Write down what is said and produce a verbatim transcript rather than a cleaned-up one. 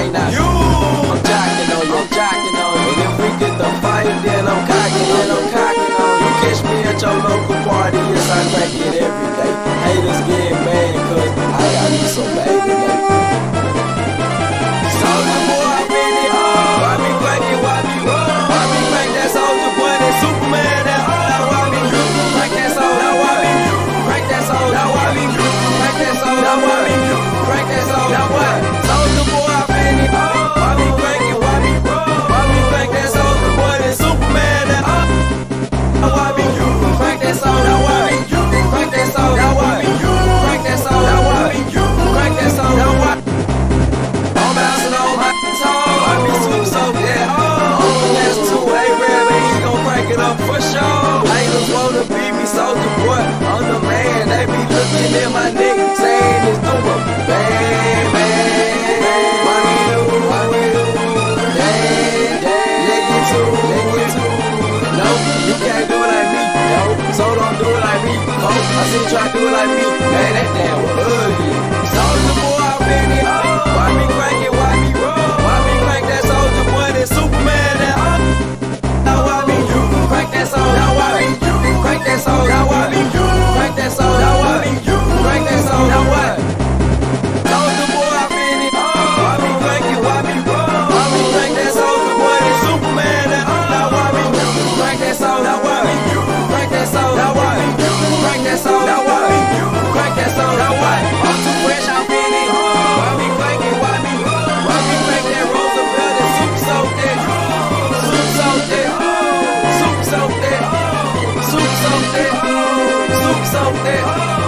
right now. You, I'm jocking on you, I'm jocking on you. And if we get the fight, then I'm cocking, then I'm cocking on you. Catch me at your local party, yes, I crack it every day. Haters get mad, cause I got me some baby today. Soulja Boy, I been it all. Why me crack it, why me roll? Why me crack that Soulja Boy, that Superman, that all? Now why me crack that soul? Now why me crack that soul? Now why me crack that soul? Now why me crack that soul? Now what? Soulja Boy, I been it all. Why me crack it, why me roll? Why me crack that Soulja Boy, that Superman, that all? Now why me crack that soul? Now why me crack that soul? Now why me crack that soul? Now why me crack that soul? Now what? I'm bouncing on my toe. I be super so dead. Oh, that's two A-Rab, and he gon' crack it up for sure. Haters wanna be me, Soulja Boy, I'm the man. They be looking at my neck, saying it's doing bang, bang. Why me do, why me do, dang, dang. Let get to, let get to. No, you can't do it like me, no. So don't do it like me, oh. I see you try to do it like me, man, that damn ugly. Soulja Boy, I been it all. Why me crack it, why me roll? Why me crack that Soulja Boy, that Superman, that all? Now why me crack that soul? Now why me crack that soul? Now why me crack that soul? Now why me crack that soul? Now what? Soulja Boy, I been it all. Why me crack it, why me roll? Why me crack that Soulja Boy, that Superman, that all? Now why me crack that soul? Now why me crack that soul? Now why me crack that soul? Now why me crack that soul? Now what? I'm too fresh, I been it all. Why me crack it, why me roll? Why me crack that Roosevelt, that super soaked that? Super soaked that? Super soaked that? Super soaked that? Super soaked that?